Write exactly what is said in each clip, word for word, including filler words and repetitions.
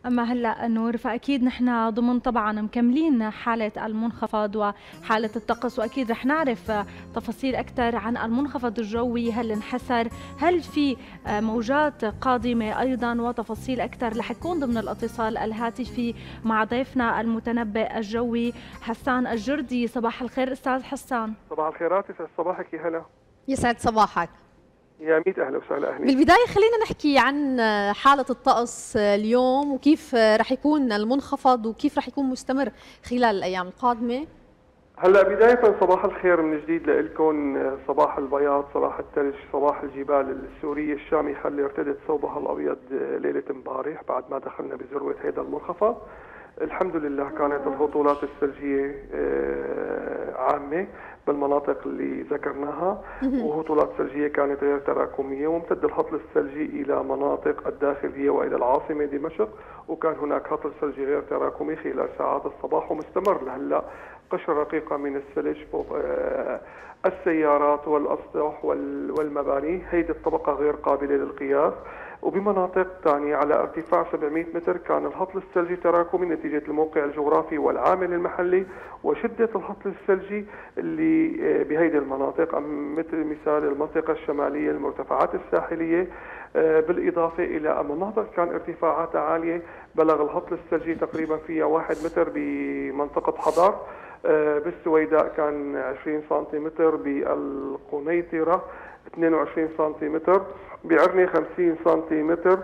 أما هلا نور، فأكيد نحن ضمن طبعا مكملين حالة المنخفض وحالة الطقس، وأكيد رح نعرف تفاصيل أكثر عن المنخفض الجوي، هل انحسر، هل في موجات قادمة أيضا، وتفاصيل أكثر رح يكون ضمن الاتصال الهاتفي مع ضيفنا المتنبئ الجوي حسان الجردي. صباح الخير أستاذ حسان. صباح الخيرات، يسعد صباحك يا هلا. يسعد صباحك. يا ميت أهلا وسهلا. أهلا. بالبداية خلينا نحكي عن حالة الطقس اليوم، وكيف رح يكون المنخفض وكيف رح يكون مستمر خلال الأيام القادمة. هلا بداية صباح الخير من جديد لكم، صباح البياض، صباح الثلج، صباح الجبال السورية الشامخة اللي ارتدت ثوبها الأبيض ليلة امبارح بعد ما دخلنا بذروة هذا المنخفض. الحمد لله كانت الهطولات الثلجية عامة بالمناطق اللي ذكرناها، وهطولات ثلجية كانت غير تراكمية، وامتد الهطل الثلجي إلى مناطق الداخلية وإلى العاصمة دمشق، وكان هناك هطل ثلجي غير تراكمي خلال ساعات الصباح ومستمر لهلا. قشرة رقيقة من الثلج فوق السيارات والأسطح والمباني، هيدي الطبقة غير قابلة للقياس. وبمناطق ثانية على ارتفاع سبعمئة متر كان الهطل الثلجي تراكمي نتيجة الموقع الجغرافي والعامل المحلي وشدة الهطل الثلجي اللي بهيدي المناطق، مثل مثال المنطقة الشمالية، المرتفعات الساحلية، بالإضافة إلى مناطق كان ارتفاعاتها عالية بلغ الهطل الثلجي تقريبا فيها واحد متر بمنطقة حضر، بالسويداء كان عشرين سنتيمتر، بالقنيطرة اثنين وعشرين سنتيمتر، بعرنة خمسين سنتيمتر،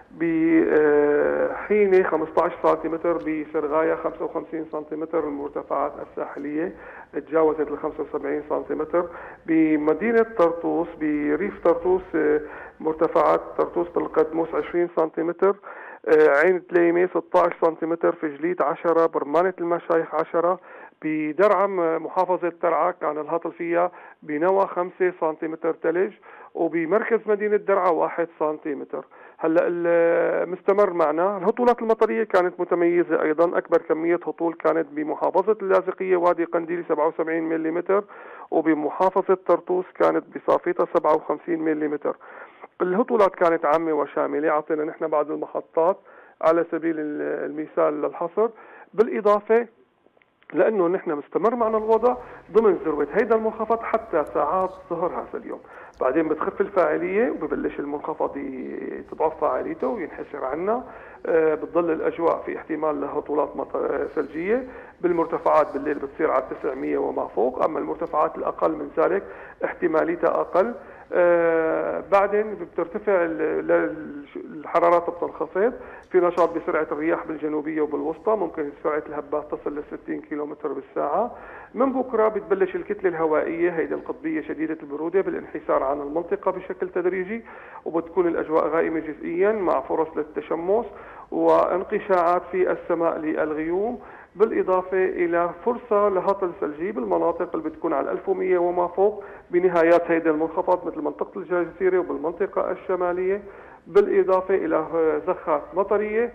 بحينة خمسة عشر سنتيمتر، بسرغاية خمسة وخمسين سنتيمتر. المرتفعات الساحلية تجاوزت ال خمسة وسبعين سنتيمتر. بمدينة طرطوس بريف طرطوس مرتفعات طرطوس بالقدموس عشرين سنتيمتر، عين تليمة ستة عشر سنتيمتر، فجليت عشرة، برمانة المشايخ عشرة، بدرعم محافظة ترعا كان الهطل فيها بنوى خمسة سنتيمتر ثلج، وبمركز مدينة درعا واحد سنتيمتر. هلا مستمر معنا الهطولات المطرية كانت متميزة أيضا. أكبر كمية هطول كانت بمحافظة اللاذقية وادي قنديل سبعة وسبعين ملم، وبمحافظة طرطوس كانت بصافيتها سبعة وخمسين ملم. الهطولات كانت عامة وشاملة. أعطينا نحن بعض المحطات على سبيل المثال للحصر، بالإضافة لأنه نحن مستمر معنا الوضع ضمن ذروة هيدا المنخفض حتى ساعات ظهر هذا اليوم. بعدين بتخف الفاعلية وببلش المنخفض تضعف فاعليته وينحسر عنا. أه بتضل الأجواء في احتمال لهطولات ثلجية بالمرتفعات بالليل بتصير على تسعمئة وما فوق، أما المرتفعات الأقل من ذلك احتماليتها أقل. آه بعدين بترتفع الحرارات بتنخفض، في نشاط بسرعة الرياح بالجنوبية وبالوسطى، ممكن سرعة الهبات تصل ل ستين كيلومتر بالساعة. من بكرة بتبلش الكتلة الهوائية هيدي القطبية شديدة البرودة بالانحسار عن المنطقة بشكل تدريجي، وبتكون الأجواء غائمة جزئيا مع فرص للتشمس وانقشاعات في السماء للغيوم، بالإضافة إلى فرصة لهطل ثلجي بالمناطق اللي بتكون على ألف ومئة وما فوق بنهايات هيدا المنخفض مثل منطقة الجزيرة وبالمنطقة الشمالية، بالإضافة إلى زخات مطرية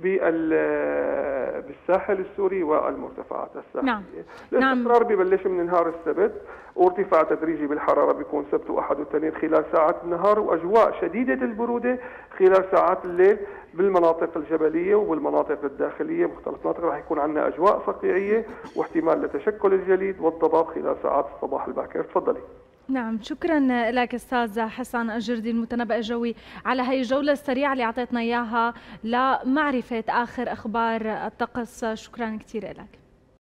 بالساحل السوري والمرتفعات الساحلية. نعم. الاستقرار ببلش من نهار السبت، وارتفاع تدريجي بالحرارة بيكون سبت وأحد واثنين خلال ساعات النهار، وأجواء شديدة البرودة خلال ساعات الليل بالمناطق الجبلية وبالمناطق الداخلية. مختلف المناطق راح يكون عندنا أجواء صقيعية واحتمال لتشكل الجليد والضباب خلال ساعات الصباح الباكر. تفضلي. نعم، شكرا لك أستاذ حسن الجردي المتنبئ الجوي على هي الجولة السريعة اللي أعطيتنا إياها لمعرفة آخر أخبار الطقس. شكرا كثير لك.